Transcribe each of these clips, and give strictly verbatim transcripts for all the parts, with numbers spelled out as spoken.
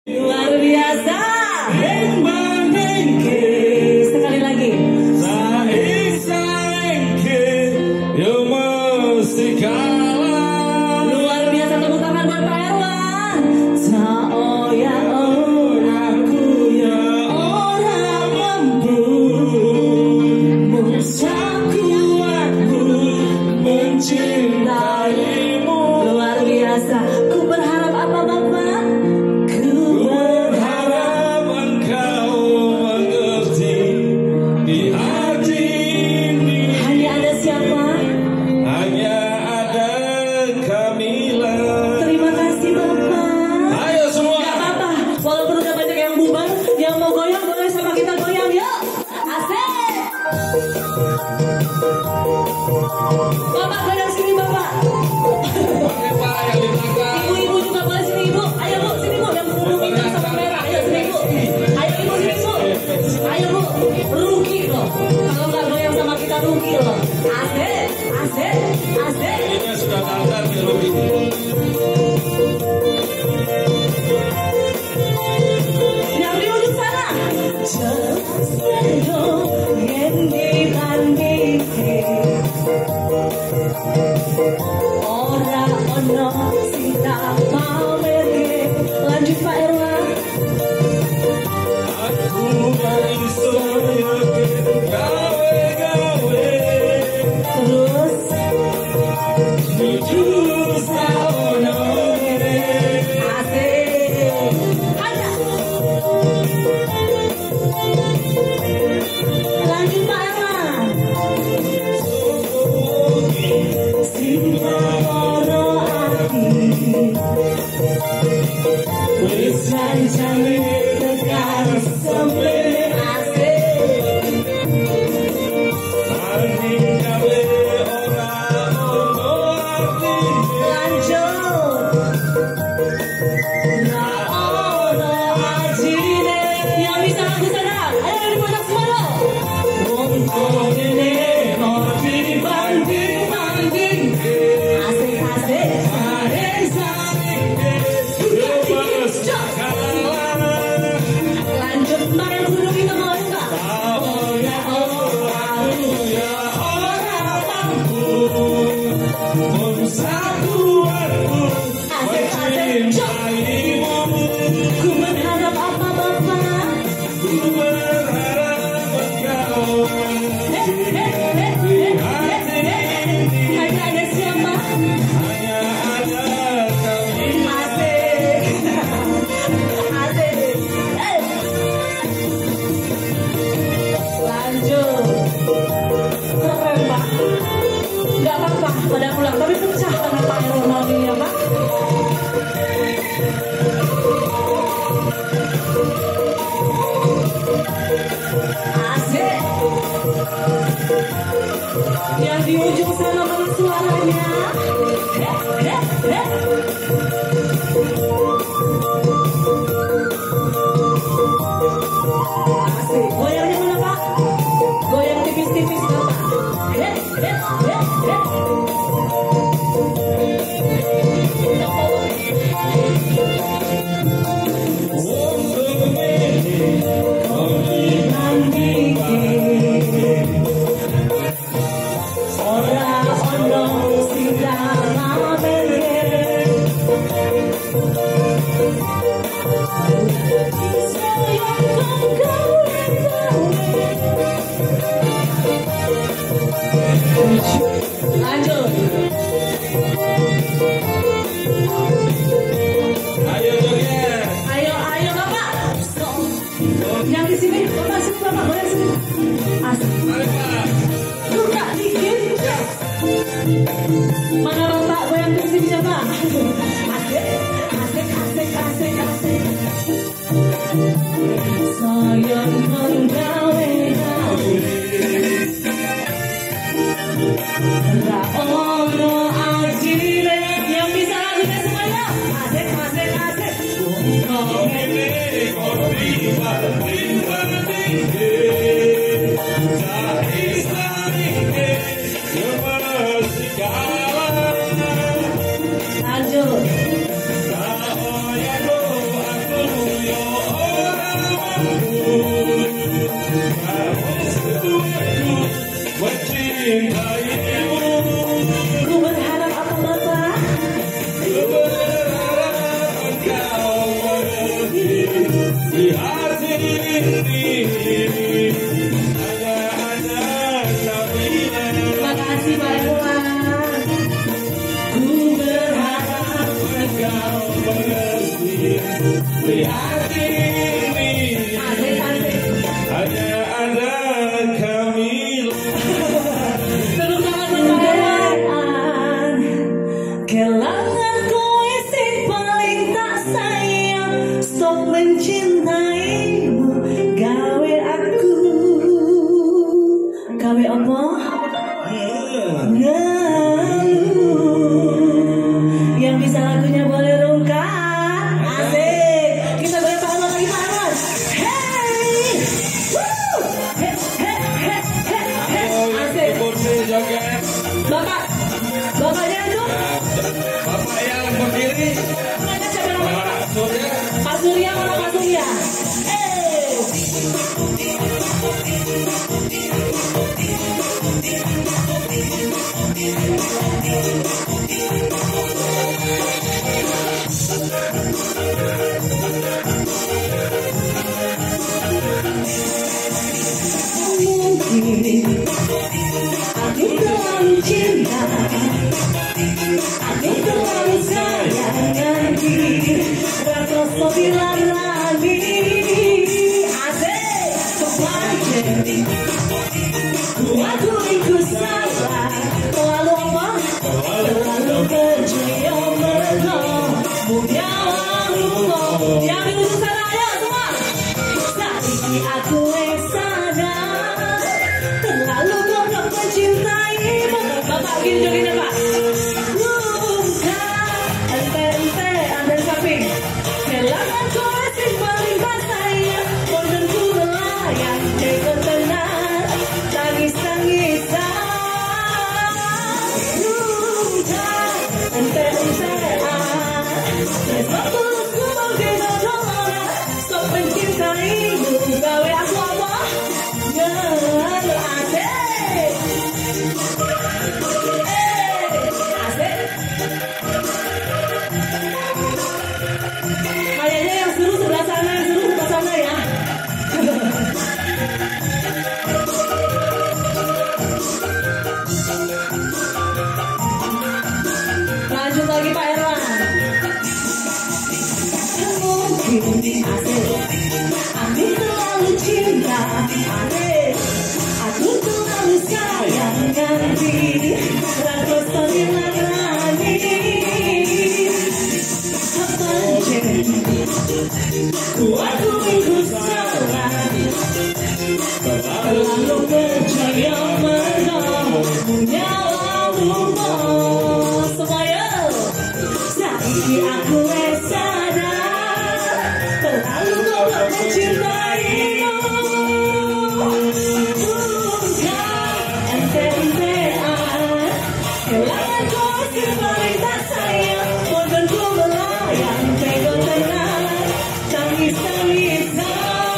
Luar biasa. Sekali lagi. Luar biasa, tepuk tangan buat Pak Erwan. Saoya aku ya orang mampu, kuatku mencintaimu. Luar biasa. Ku berharap apa Bapak? Bapak goyang sini Bapak. Ibu-ibu juga boleh sini Ibu. Ayo Bu, sini Bu, yang kerudung hitam sama merah. Ayo sini Bu. Ayo Ibu sini Bu. Ayo Bu, rugi loh. Kalau nggak goyang sama kita rugi loh. Asik, asik, asik. Ini sudah tanggal di rugi. Yang di ujung sana. Jelas yang dibandingkan. Ora ono sing tak pamerke. Lanjut Pak Erwan. Aku iso gawe-gawe Terus jujur saono asik. Ada. Lanjut Pak Erwan. Wis janjane tekan sampai asik. maning gawe ora ono arti. Lanjut. Nah ono ajine yang bisa lagu sana. Ayo dari pojok semua. Wong ngene kok dibanding-banding. Asik asik. Lanjut Mbak yang duduk itu mau enggak? Oh ya Allah, ya orang mampu. Asik asik. Ku berharap apa Bapak? Ku berharap engkau Eh, eh, eh, eh, eh, eh. Hanya ada siapa? hanya ada kami. Asik. Asik. Eh. Lanjut. Keren Pak. Gak apa-apa pada pulang, tapi pecah karena Pak Ronald ini ya Pak. Asik. Yang di ujung sana mana suaranya? Eh, eh, eh. Asik. Goyangnya mana Pak? Goyang tipis-tipis Bapak. Eh, eh, eh, eh. Ora ono sing tak pamerke. Lanjut. Ayo joget. Ayo, ayo Bapak. Yang di sini, Bapak sini Bapak, boleh sini. Asik. Mari Pak. Buka dikit. Mana Bapak goyang di sini coba. Asik, asik, asik, asik, asik. Sayang menggawe-gawe. Ra ono ajine yang bisa lagunya semuanya. Asik, asik, asik. Kau ini kau dibanding-banding. Cari-cari semua segala. Lanjut. Saoya aku di hati ini hanya ada Kamila. Makasih Pak Irwan. Ku berharap Engkau mengerti di hati ini asik-asik. hanya ada Kamila. Tepuk tangan buat Pak Irwan. Kelangan kowe sing paling tak sayang, stop mencintaimu, gawe aku. Gawe apa? Ngeluh. Yang bisa lagunya boleh rungkat. Asik. Kita boleh tangan lagi Pak Irwan. Hey. Woo. Hey, hey, hey, hey, hey. Asik. Kursi joget. Bapak. Bapaknya itu. Bapak yang berdiri. Namanya siapa namanya? Pak Surya. Pak Surya mana Pak Surya? Eh. Mungkin aku terlalu cinta, aku terlalu sayang diri, rasa bilang lagi. Asik, sepanjang ku akui ku salah, terlalu apa? Terlalu percaya mereka, menyawa lupa. Yang itu sana ayo semua. Saiki aku yang sadar, terlalu bodoh mencintaimu. Bapak gini jogetnya Pak. Luka, ente-ente ambil samping. Kelangan kowe sing paling tak sayang, bodoh ku melayang, tega tenang, tangis-tangisan. Luka, ente-ente ah, besok tulus ku mau didorong, stop mencintaimu, gawe aku apa? Ngeluh asik. Eh, asik. Kayaknya yang seru sebelah sana, yang seru sebelah sana ya. Lanjut lagi Pak Irwan. Mungkin asik. Aku terlalu cinta, asik. Aku terlalu sayang diri, rasa bilang lagi. Sepanjang ku akui ku salah, terlalu percaya mereka, menyawa lupa. Semuanya saiki aku yang sadar, terlalu bodoh mencintaimu. Bukan ente-ente ah, kelangan kau sing paling tak sayang, bodoh ku melayang, tega tenang, tangis-tangisan.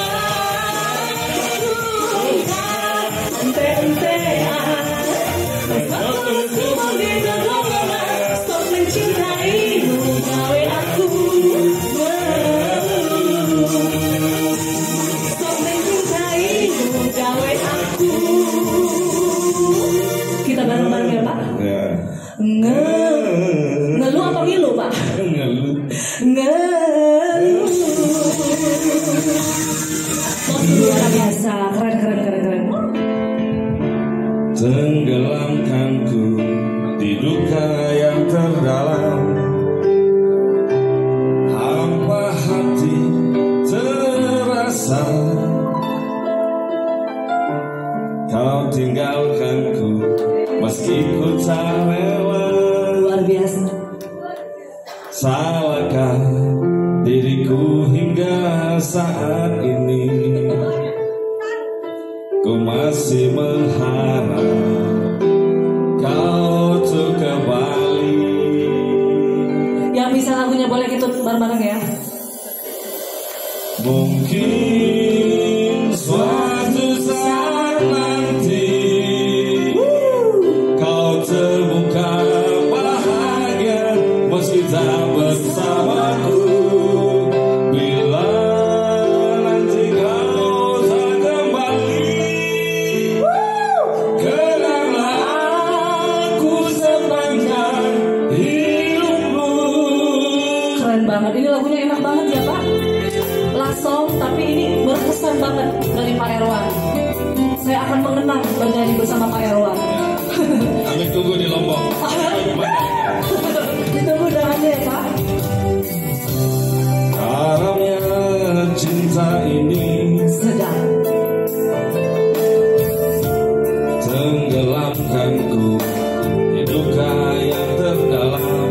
Bukan ente-ente ah, besok tulus ku mau didorong, stop mencintaimu, gawe aku ngeluh. Stop mencintaimu, gawe aku. Kita bareng-bareng ya Pak. Ya. Ngeluh. Ngeluh apa ngilu Pak? Ngeluh. Ngeluh. Oh, luar biasa, keren keren keren keren. Tenggelamkanku di duka yang terdalam, hampa hati terasa. Kau tinggalkanku meski ku tak rela. Luar biasa. Salahkah diriku hingga saat ini? Ku masih mengharap kau tuh kembali. Yang bisa lagunya boleh kita bareng-bareng ya. Mungkin suatu saat nanti kau terbuka bahagia meski tak bersamaku. Bila akan mengenang bernyanyi bersama Pak Erwan. Kami tunggu di Lombok. Ditunggu undangannya ya Pak. Karamnya cinta ini Sedang tenggelamkanku di duka yang terdalam.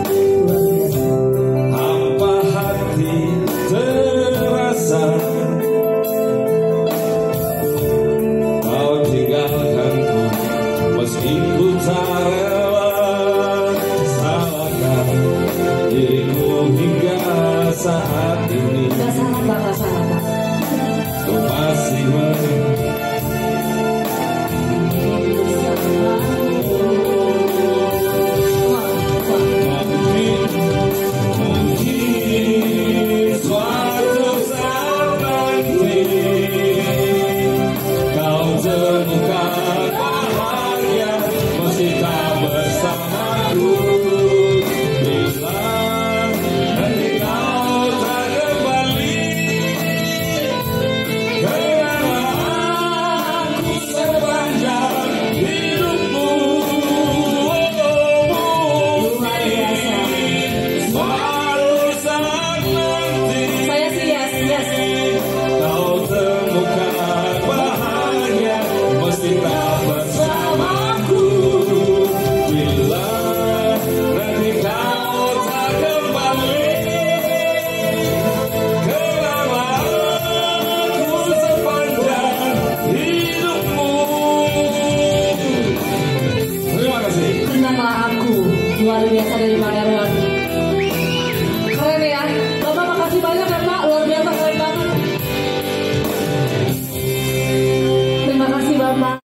Hampa hati terasa, kau tinggalkanku meski ku tak rela. Salahkah diriku hingga saat ini? Gak salah Pak, gak salah Pak. Ku masih men- Saya sih yes, yes.